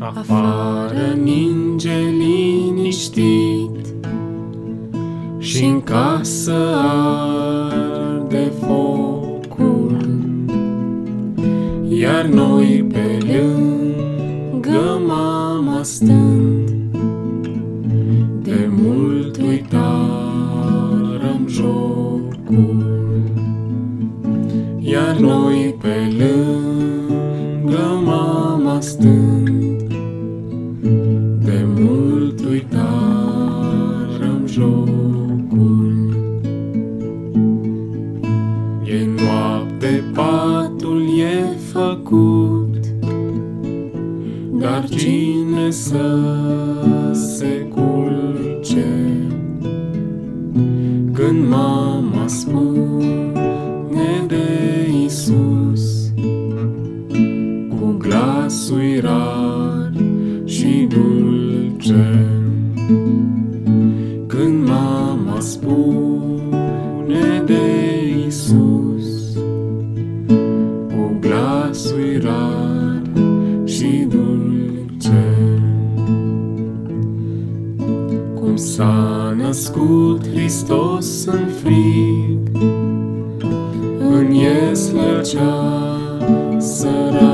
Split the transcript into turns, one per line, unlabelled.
Afară ninge liniștit și-n casă arde focul, iar noi pe lângă mama stând, de mult uitarăm jocul. Iar noi pe lângă mama stând, de mult uitarăm jocul. E noapte, patul e făcut, dar cine să se culce când mama spune de Iisus cu glasul rar și dulce? Când mama spune de Iisus cu glasul rar și dulce. Cum s-a născut Hristos în frig, în ieslă cea săracă,